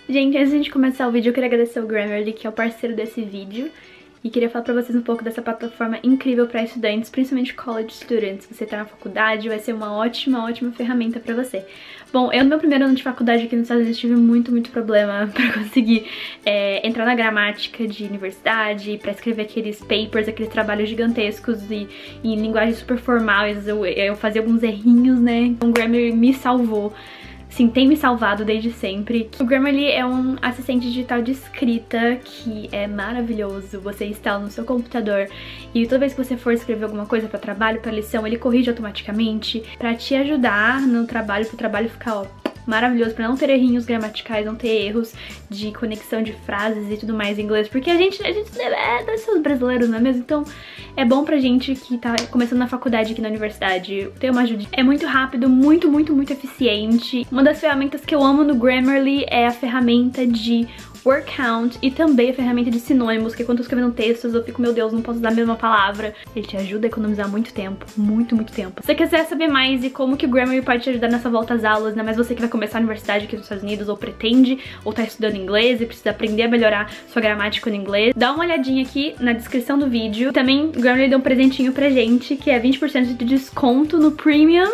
Gente, antes de a gente começar o vídeo, eu queria agradecer o Grammarly, que é o parceiro desse vídeo. E queria falar pra vocês um pouco dessa plataforma incrível pra estudantes, principalmente college students. Você tá na faculdade, vai ser uma ótima ferramenta pra você. Bom, eu no meu primeiro ano de faculdade aqui nos Estados Unidos tive muito problema pra conseguir entrar na gramática de universidade, pra escrever aqueles papers, aqueles trabalhos gigantescos e em linguagem super formais. Eu fazia alguns errinhos, né? Então o Grammarly me salvou. Sim, tem me salvado desde sempre. O Grammarly é um assistente digital de escrita que é maravilhoso. Você instala no seu computador e toda vez que você for escrever alguma coisa para trabalho, para lição, ele corrige automaticamente para te ajudar no trabalho, para o trabalho ficar, ó, maravilhoso, para não ter errinhos gramaticais, não ter erros de conexão de frases e tudo mais em inglês, porque a gente deve ser os brasileiros, não é mesmo? Então é bom pra gente que tá começando na faculdade aqui na universidade ter uma ajuda. É muito rápido, muito eficiente. Uma das ferramentas que eu amo no Grammarly é a ferramenta de word count e também a ferramenta de sinônimos, que quando eu tô escrevendo textos eu fico, meu Deus, não posso usar a mesma palavra. Ele te ajuda a economizar muito tempo, muito tempo. Se você quiser saber mais e como que o Grammarly pode te ajudar nessa volta às aulas, ainda mais você que vai começar a universidade aqui nos Estados Unidos ou pretende, ou tá estudando inglês e precisa aprender a melhorar sua gramática no inglês, dá uma olhadinha aqui na descrição do vídeo. Também o Grammarly deu um presentinho pra gente, que é 20% de desconto no Premium.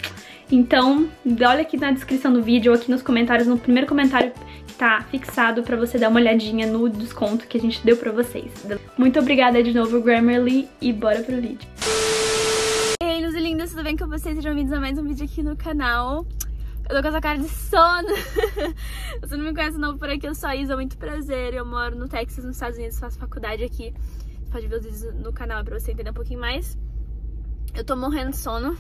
Então, olha aqui na descrição do vídeo ou aqui nos comentários, no primeiro comentário que tá fixado pra você dar uma olhadinha no desconto que a gente deu pra vocês. Muito obrigada de novo, Grammarly, e bora pro vídeo. Ei, lindos e lindas, tudo bem com vocês? Sejam bem-vindos a mais um vídeo aqui no canal. Eu tô com essa cara de sono. Você não me conhece novo por aqui, eu sou a Isa, muito prazer. Eu moro no Texas, nos Estados Unidos, faço faculdade aqui. Você pode ver os vídeos no canal pra você entender um pouquinho mais. Eu tô morrendo de sono.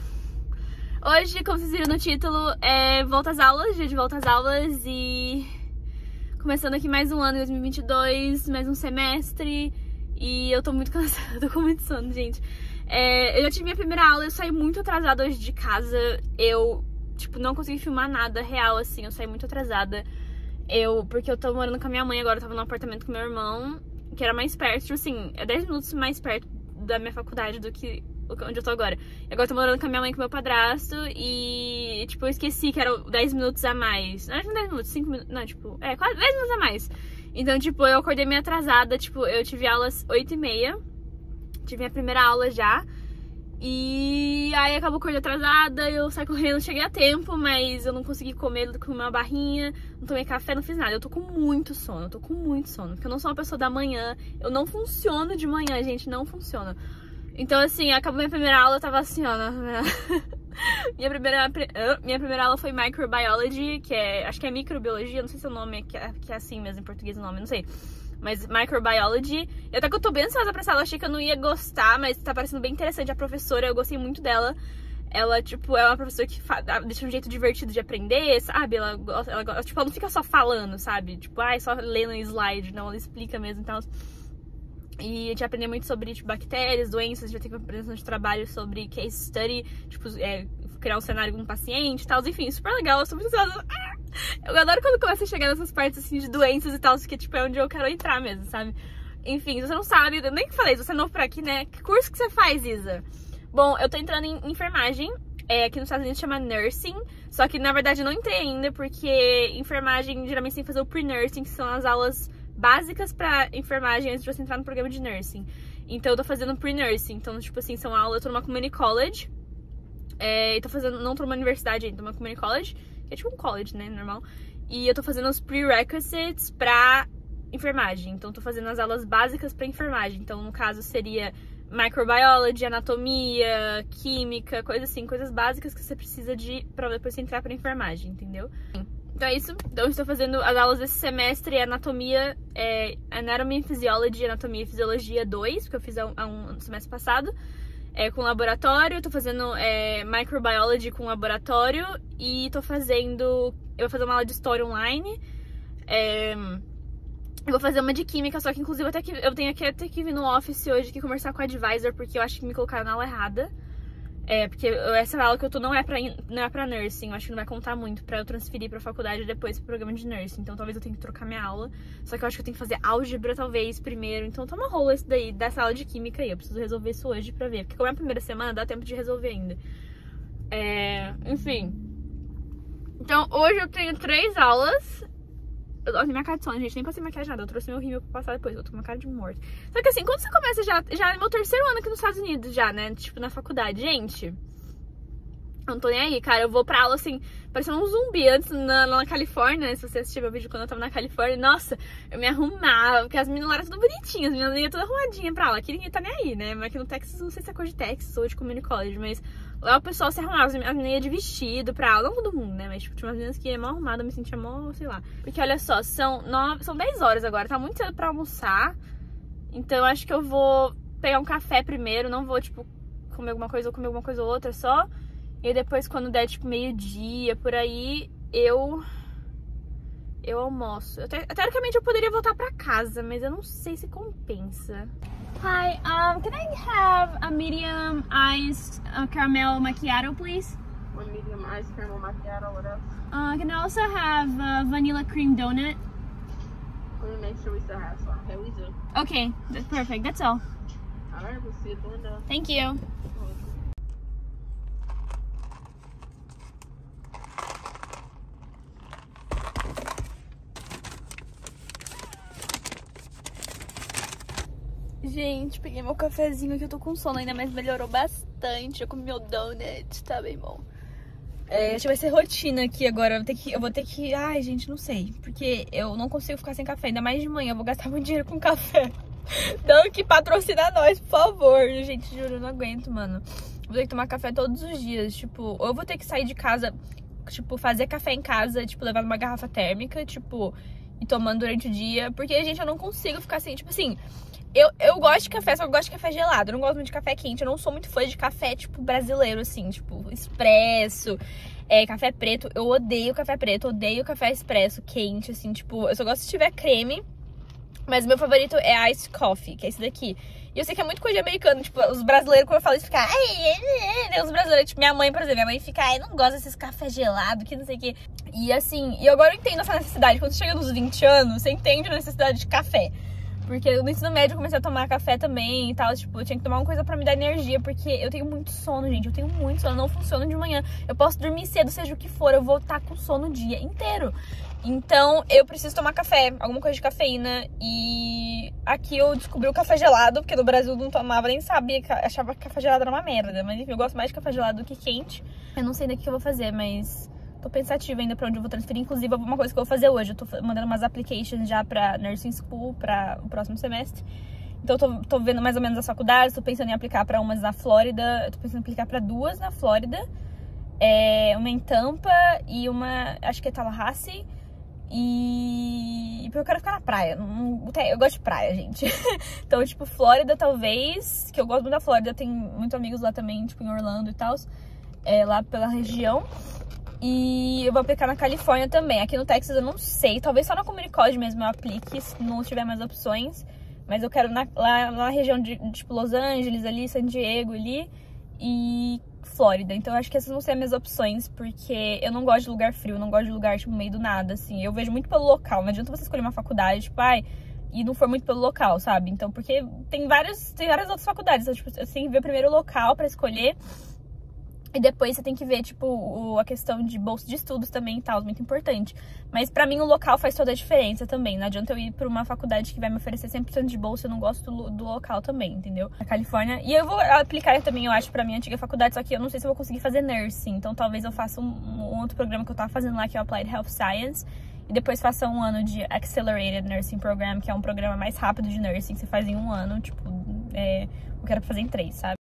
Hoje, como vocês viram no título, é volta às aulas, dia de volta às aulas e começando aqui mais um ano, 2022, mais um semestre e eu tô muito cansada, tô com muito sono, gente. Eu já tive minha primeira aula, eu saí muito atrasada hoje de casa, eu, tipo, não consegui filmar nada real, assim, eu saí muito atrasada. Porque eu tô morando com a minha mãe agora, eu tava num apartamento com meu irmão, que era mais perto, tipo assim, é 10 minutos mais perto da minha faculdade do que onde eu tô agora. E agora eu tô morando com a minha mãe e com meu padrasto e, tipo, eu esqueci que eram 10 minutos a mais. Não, não 10 minutos, 5 minutos, não, tipo, quase 10 minutos a mais. Então, tipo, eu acordei meio atrasada, tipo, eu tive aulas 8h30, tive minha primeira aula já. E aí acabou acordando atrasada, eu saí correndo, cheguei a tempo, mas eu não consegui comer uma barrinha, não tomei café, não fiz nada. Eu tô com muito sono, porque eu não sou uma pessoa da manhã, eu não funciono de manhã, gente, não funciona. Então, assim, acabou minha primeira aula, eu tava assim, ó, minha primeira aula foi Microbiology, acho que é microbiologia, não sei se é o nome, que é assim mesmo em português o nome, não sei. Mas Microbiology, e até que eu tô bem ansiosa pra essa aula, achei que eu não ia gostar, mas tá parecendo bem interessante a professora, eu gostei muito dela. Ela, tipo, é uma professora que deixa um jeito divertido de aprender, sabe? Ela tipo, ela não fica só falando, sabe? Tipo, só lendo um slide, não, ela explica mesmo, então... E a gente aprendeu muito sobre, tipo, bactérias, doenças, a gente vai ter uma apresentação de trabalho sobre case study, tipo, criar um cenário com um paciente e tal, enfim, super legal, eu sou muito ansiosa. Eu adoro quando começa a chegar nessas partes, assim, de doenças e tal, porque, tipo, é onde eu quero entrar mesmo, sabe? Enfim, se você não sabe, eu nem falei, se você é novo por aqui, né, que curso que você faz, Isa? Bom, eu tô entrando em enfermagem, aqui nos Estados Unidos chama nursing, só que, na verdade, eu não entrei ainda, porque enfermagem, geralmente, tem que fazer o pre-nursing, que são as aulas básicas pra enfermagem antes de você entrar no programa de nursing. Então eu tô fazendo pre-nursing, então tipo assim, são aulas, eu tô numa community college, não tô numa universidade ainda, tô numa community college, que é tipo um college, né, normal, e eu tô fazendo os prerequisites pra enfermagem, então tô fazendo as aulas básicas pra enfermagem, então no caso seria microbiology, anatomia, química, coisa assim, coisas básicas que você precisa pra depois você entrar pra enfermagem, entendeu? Então é isso, então eu estou fazendo as aulas desse semestre, anatomia, Anatomy and Physiology, Anatomia e Fisiologia 2, porque eu fiz um semestre passado, com laboratório, tô fazendo Microbiology com laboratório e eu vou fazer uma aula de História online, eu vou fazer uma de Química, só que inclusive eu tenho até que vir no office hoje aqui conversar com a advisor, porque eu acho que me colocaram na aula errada. Porque essa aula que eu tô não é pra nursing, eu acho que não vai contar muito pra eu transferir pra faculdade e depois pro programa de nursing, então talvez eu tenha que trocar minha aula, só que eu acho que eu tenho que fazer álgebra talvez primeiro, então tá uma rola esse daí, dessa aula de química aí, eu preciso resolver isso hoje pra ver, porque como é a primeira semana, dá tempo de resolver ainda. Enfim, então hoje eu tenho 3 aulas, Olha minha cara de sono, gente, nem passei maquiagem nada. Eu trouxe meu rímel pra passar depois, eu tô com uma cara de morto. Só que assim, quando você começa já é meu terceiro ano aqui nos Estados Unidos já, né? Tipo, na faculdade, gente... Eu não tô nem aí, cara. Eu vou pra aula, assim, parecendo um zumbi. Antes, na Califórnia, né? Se você assistir meu vídeo quando eu tava na Califórnia, nossa, eu me arrumava, porque as meninas lá eram tudo bonitinhas, as meninas iam toda arrumadinha pra aula. Aqui ninguém tá nem aí, né? Mas aqui no Texas, não sei se é coisa de Texas ou de community college, mas lá o pessoal se arrumava, as meninas iam de vestido pra aula. Não todo mundo, né? Mas, tipo, tinha umas meninas que iam mal arrumadas, eu me sentia mal, sei lá. Porque, olha só, são 10 horas agora, tá muito cedo pra almoçar. Então, eu acho que eu vou pegar um café primeiro, não vou, tipo, comer alguma coisa ou outra só. E depois, quando der, tipo, meio-dia, por aí, eu almoço. Teoricamente, eu poderia voltar pra casa, mas eu não sei se compensa. Hi, can I have a medium iced caramel macchiato, please? One medium iced caramel macchiato, what else? Can I also have vanilla cream donut? Let me make sure we still have some. Okay, we do. Okay, that's perfect, that's all. Alright, we'll see you at the window. Thank you. Gente, peguei meu cafezinho aqui, eu tô com sono ainda, mas melhorou bastante. Eu comi meu donut, tá bem bom. Acho que vai ser rotina aqui agora. Eu vou ter que... Ai, gente, não sei. Porque eu não consigo ficar sem café, ainda mais de manhã. Eu vou gastar muito dinheiro com café. Não que patrocina nós, por favor. Gente, juro, eu não aguento, mano. Vou ter que tomar café todos os dias. Tipo, ou eu vou ter que sair de casa, tipo, fazer café em casa, tipo, levar numa garrafa térmica, tipo, e tomando durante o dia. Porque, gente, eu não consigo ficar sem, tipo assim... Eu gosto de café, só que eu gosto de café gelado. Eu não gosto muito de café quente. Eu não sou muito fã de café, tipo, brasileiro, assim. Tipo, expresso, café preto. Eu odeio café preto, odeio café expresso quente, assim. Tipo, eu só gosto se tiver creme. Mas o meu favorito é Iced Coffee, que é esse daqui. E eu sei que é muito coisa de americano. Tipo, os brasileiros, quando eu falo isso, ficam... Os brasileiros, tipo, minha mãe, por exemplo. Minha mãe fica... Ai, não gosta desses cafés gelados, que não sei o quê. E assim... E agora eu entendo essa necessidade. Quando você chega nos 20 anos, você entende a necessidade de café. Porque no ensino médio eu comecei a tomar café também e tal, tipo, eu tinha que tomar uma coisa pra me dar energia, porque eu tenho muito sono, gente, eu tenho muito sono, não funciona de manhã. Eu posso dormir cedo, seja o que for, eu vou estar com sono o dia inteiro. Então, eu preciso tomar café, alguma coisa de cafeína, e aqui eu descobri o café gelado, porque no Brasil eu não tomava, nem sabia, achava que café gelado era uma merda, mas enfim, eu gosto mais de café gelado do que quente. Eu não sei daqui o que eu vou fazer, mas... Tô pensativa ainda pra onde eu vou transferir. Inclusive, uma coisa que eu vou fazer hoje. Eu tô mandando umas applications já pra Nursing School pra o próximo semestre. Então, tô vendo mais ou menos as faculdades. Tô pensando em aplicar pra umas na Flórida. Tô pensando em aplicar pra 2 na Flórida. Uma em Tampa e uma, acho que é Tallahassee. E porque eu quero ficar na praia. Eu gosto de praia, gente. Então, tipo, Flórida talvez. Que eu gosto muito da Flórida. Tenho muitos amigos lá também, tipo, em Orlando e tal. Lá pela região. E eu vou aplicar na Califórnia também. Aqui no Texas eu não sei. Talvez só na Community College mesmo eu aplique, se não tiver mais opções. Mas eu quero lá na região de, tipo, Los Angeles ali, San Diego ali e Flórida. Então eu acho que essas vão ser as minhas opções, porque eu não gosto de lugar frio, não gosto de lugar, tipo, no meio do nada, assim. Eu vejo muito pelo local. Não adianta você escolher uma faculdade, tipo, e não for muito pelo local, sabe? Então, porque tem várias outras faculdades. Então, tipo, você tem que ver primeiro o local pra escolher. E depois você tem que ver, tipo, a questão de bolsa de estudos também e tal, muito importante. Mas pra mim o local faz toda a diferença também. Não adianta eu ir pra uma faculdade que vai me oferecer 100% de bolsa, eu não gosto do local também, entendeu? Na Califórnia. E eu vou aplicar também, eu acho, pra minha antiga faculdade, só que eu não sei se eu vou conseguir fazer nursing. Então talvez eu faça um outro programa que eu tava fazendo lá, que é o Applied Health Science. E depois faça um ano de Accelerated Nursing Program, que é um programa mais rápido de nursing, que você faz em um ano, tipo, eu quero fazer em 3, sabe?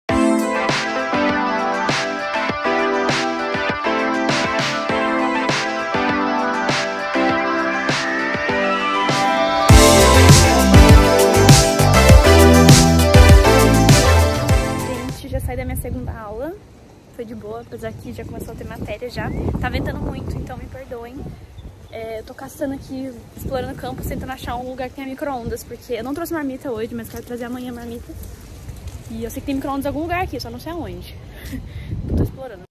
Saí da minha segunda aula, foi de boa, apesar que já começou a ter matéria já. Tá ventando muito, então me perdoem. Eu tô caçando aqui, explorando o campus, tentando achar um lugar que tenha micro-ondas, porque eu não trouxe marmita hoje, mas quero trazer amanhã marmita. E eu sei que tem micro-ondas em algum lugar aqui, só não sei aonde. Eu tô explorando.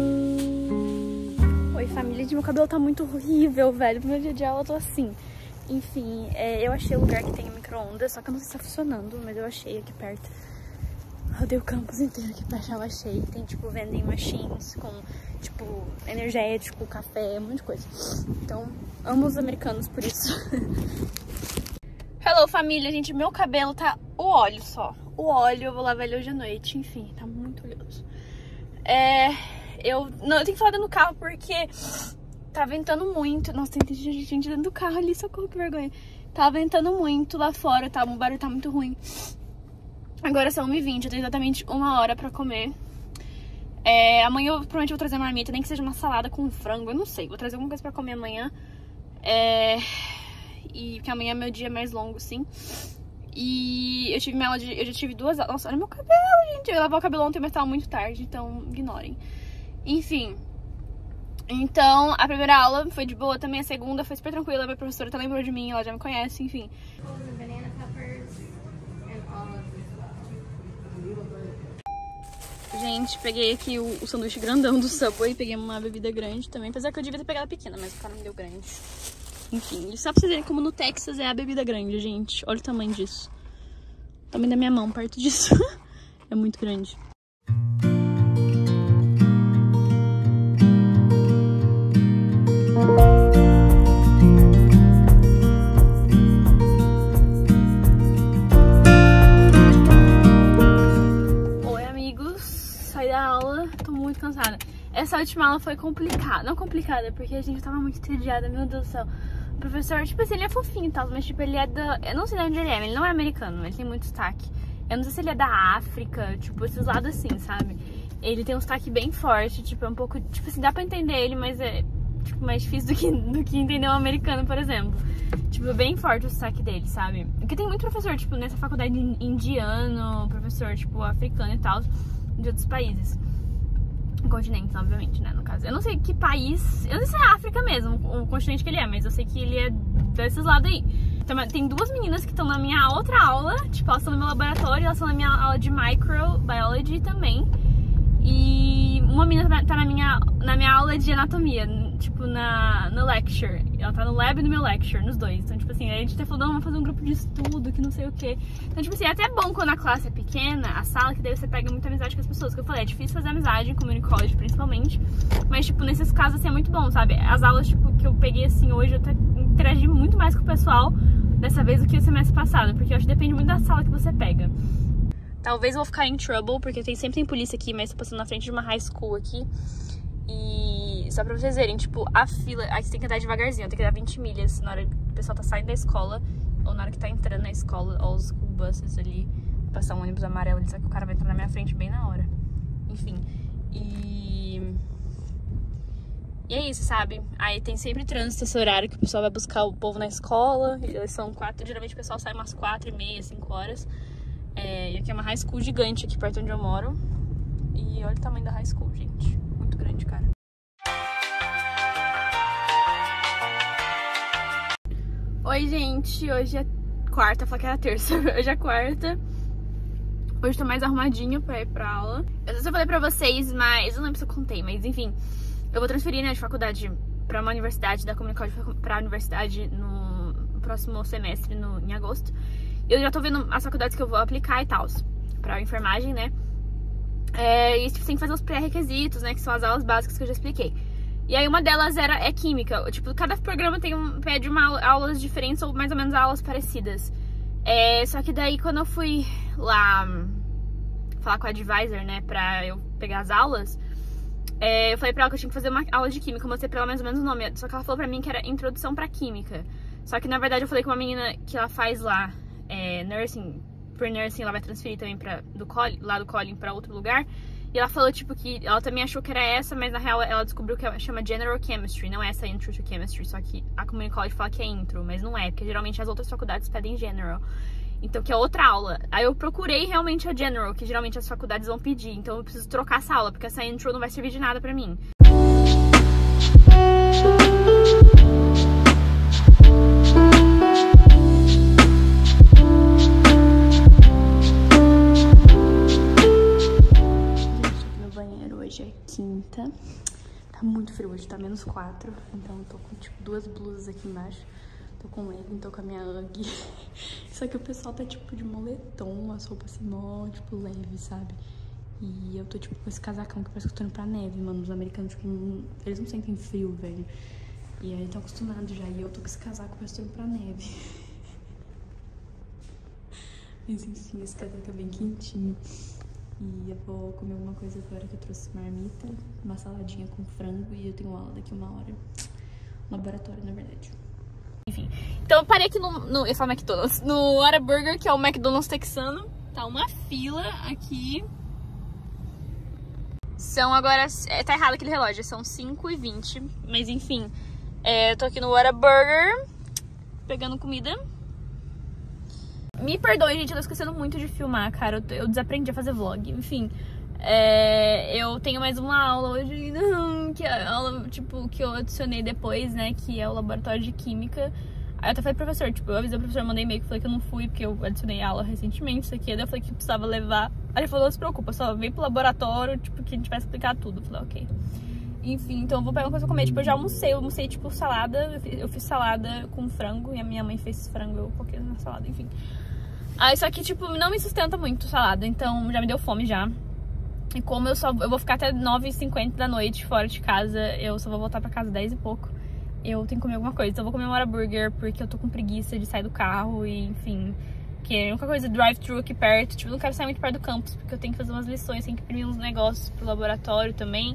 Meu cabelo tá muito horrível, velho. No meu dia de aula eu tô assim. Enfim, eu achei o lugar que tem micro-ondas, só que eu não sei se tá funcionando, mas eu achei aqui perto. Rodei o campus inteiro aqui perto, eu achei. Tem, tipo, vending machines com, tipo, energético, café, um monte de coisa. Então, amo os americanos por isso. Hello, família, gente, meu cabelo tá o óleo só. O óleo, eu vou lavar ele hoje à noite, enfim, tá muito oleoso. Eu tenho que falar dentro do carro porque tá ventando muito. Nossa, tem gente dentro do carro ali, socorro, que vergonha. Tá ventando muito lá fora, tá? O barulho tá muito ruim. Agora são 1h20, eu tenho exatamente 1 hora pra comer. Amanhã eu provavelmente vou trazer marmita, nem que seja uma salada com frango, eu não sei. Vou trazer alguma coisa pra comer amanhã. E porque amanhã é meu dia mais longo, sim. E eu já tive 2 aulas. Nossa, olha meu cabelo, gente. Eu ia lavar o cabelo ontem, mas tava muito tarde, então ignorem. Enfim. Então, a primeira aula foi de boa também, a segunda foi super tranquila. Minha professora até lembrou de mim, ela já me conhece, enfim. Gente, peguei aqui o sanduíche grandão do Subway, peguei uma bebida grande também, apesar que eu devia ter pegado pequena, mas o cara me deu grande. Enfim, só pra vocês verem como no Texas é a bebida grande, gente. Olha o tamanho disso. O tamanho da minha mão perto disso. É muito grande. Oi, amigos. Saí da aula, tô muito cansada. Essa última aula foi complicada. Não complicada, porque a gente tava muito entediada, meu Deus do céu. O professor, tipo assim, ele é fofinho e tal, mas tipo, ele é da... Eu não sei de onde ele é, mas ele não é americano, ele tem muito sotaque. Eu não sei se ele é da África, tipo, esses lados assim, sabe? Ele tem um sotaque bem forte, tipo, é um pouco... Tipo assim, dá pra entender ele, mas é, tipo, mais difícil do que entender um americano, por exemplo. Tipo, bem forte o sotaque dele, sabe? Porque tem muito professor, tipo, nessa faculdade indiano, professor, tipo, africano e tal, de outros países. Continentes, obviamente, né, no caso. Eu não sei que país... Eu não sei se é África mesmo, o continente que ele é, mas eu sei que ele é desses lados aí. Então, tem 2 meninas que estão na minha outra aula, tipo, elas estão no meu laboratório, elas estão na minha aula de microbiology também. E uma menina tá na minha aula de anatomia, tipo, no lecture. Ela tá no lab e no meu lecture, nos dois. Então, tipo assim, a gente até falou, não, vamos fazer um grupo de estudo, que não sei o quê. Então, tipo assim, é até bom quando a classe é pequena, a sala, que daí você pega muita amizade com as pessoas. Que eu falei, é difícil fazer amizade, em community college principalmente. Mas, tipo, nesses casos, assim, é muito bom, sabe? As aulas, tipo, que eu peguei, assim, hoje, eu até interagi muito mais com o pessoal dessa vez do que o semestre passado. Porque eu acho que depende muito da sala que você pega. Talvez eu vou ficar em trouble, porque sempre tem polícia aqui, mas tô passando na frente de uma high school aqui. E só pra vocês verem, tipo, a fila... Aí você tem que andar devagarzinho, tem que dar 20 milhas na hora que o pessoal tá saindo da escola, ou na hora que tá entrando na escola, ou os school buses ali, passar um ônibus amarelo ali, só que o cara vai entrar na minha frente bem na hora. Enfim, e é isso, sabe? Aí tem sempre trânsito esse horário que o pessoal vai buscar o povo na escola, eles são 4, geralmente o pessoal sai umas 4h30, 5 horas. E aqui é uma high school gigante aqui perto onde eu moro. E olha o tamanho da high school, gente. Muito grande, cara. Oi, gente. Hoje é quarta, falei que era terça. Hoje é quarta. Hoje tô mais arrumadinha pra ir pra aula. Eu não sei se eu falei pra vocês, mas... Eu não lembro se eu contei, mas enfim. Eu vou transferir, né, de faculdade pra uma universidade, da Community College pra universidade no próximo semestre, em agosto. Eu já tô vendo as faculdades que eu vou aplicar e tal, pra enfermagem, né? E tipo, tem que fazer os pré-requisitos, né? Que são as aulas básicas que eu já expliquei. E aí uma delas é química. Tipo, cada programa pede aulas diferentes ou mais ou menos aulas parecidas. Só que daí quando eu fui lá falar com a advisor, né? Pra eu pegar as aulas, eu falei pra ela que eu tinha que fazer uma aula de química. Eu mostrei pra ela mais ou menos o nome. Só que ela falou pra mim que era introdução pra química. Só que na verdade eu falei com uma menina que ela faz lá nursing, por nursing, ela vai transferir também lá do Collin pra outro lugar. E ela falou, tipo, que ela também achou que era essa, mas na real ela descobriu que chama General Chemistry, não é essa Intro to Chemistry, só que a Community College fala que é Intro, mas não é, porque geralmente as outras faculdades pedem General. Então, que é outra aula. Aí eu procurei realmente a General, que geralmente as faculdades vão pedir, então eu preciso trocar essa aula, porque essa Intro não vai servir de nada pra mim. Hoje é quinta, tá muito frio hoje, tá -4, então eu tô com tipo 2 blusas aqui embaixo. Tô com ele, tô com a minha UGG. Só que o pessoal tá, tipo, de moletom, as roupas assim, mó, tipo, leve, sabe? E eu tô, tipo, com esse casacão que parece que eu tô indo pra neve, mano. Os americanos, tipo, eles não sentem frio, velho. E aí, estão acostumados já. E eu tô com esse casaco, parece que eu tô indo pra neve. Mas, enfim, esse casaco é bem quentinho. E eu vou comer alguma coisa agora que eu trouxe marmita. Uma saladinha com frango e eu tenho aula daqui 1 hora. Laboratório, na verdade. Enfim, então eu parei aqui no eu falo McDonald's, no Whataburger, que é o McDonald's texano. Tá uma fila aqui. São agora, tá errado aquele relógio, são 5h20. Mas enfim, eu tô aqui no Whataburger, pegando comida. Me perdoe, gente, eu tô esquecendo muito de filmar, cara. Eu desaprendi a fazer vlog, enfim. Eu tenho mais uma aula hoje, que é a aula, tipo, que eu adicionei depois, né, que é o laboratório de química. Aí eu até falei pro professor, tipo, eu avisei o professor, mandei e-mail que falei que eu não fui, porque eu adicionei a aula recentemente, isso aqui. Daí eu falei que precisava levar. Aí ele falou, não se preocupa, só vem pro laboratório, tipo, que a gente vai explicar tudo. Eu falei, ok. Enfim, então eu vou pegar uma coisa pra comer. Tipo, eu já almocei, tipo, salada. Eu fiz salada com frango, e a minha mãe fez frango, eu coloquei na salada, enfim. Aí só que, tipo, não me sustenta muito salada, então já me deu fome já. E como eu vou ficar até 9h50 da noite fora de casa, eu só vou voltar pra casa 10 e pouco. Eu tenho que comer alguma coisa. Então eu vou comer um Whataburger porque eu tô com preguiça de sair do carro e, enfim, que é a única coisa drive-thru aqui perto. Tipo, eu não quero sair muito perto do campus porque eu tenho que fazer umas lições, tenho que imprimir uns negócios pro laboratório também.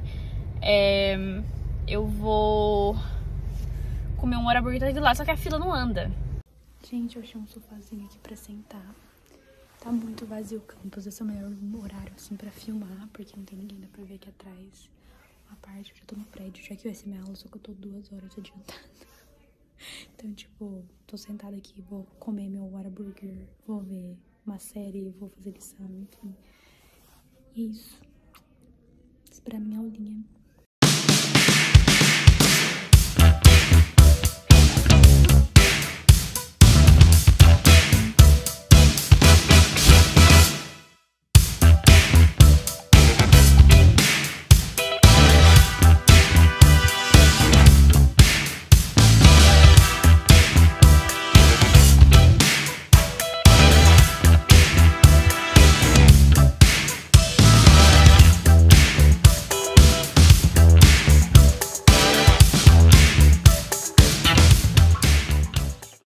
Eu vou comer um Whataburger do lado, só que a fila não anda. Gente, eu achei um sofazinho aqui pra sentar. Tá muito vazio o campus, esse é o melhor horário, assim, pra filmar, porque não tem ninguém, dá pra ver aqui atrás. Uma parte, eu já tô no prédio, já que vai ser minha aula, só que eu tô 2 horas adiantada. Então, tipo, tô sentada aqui, vou comer meu Whataburger, vou ver uma série, vou fazer lição, enfim. E é isso. Esperar minha aulinha.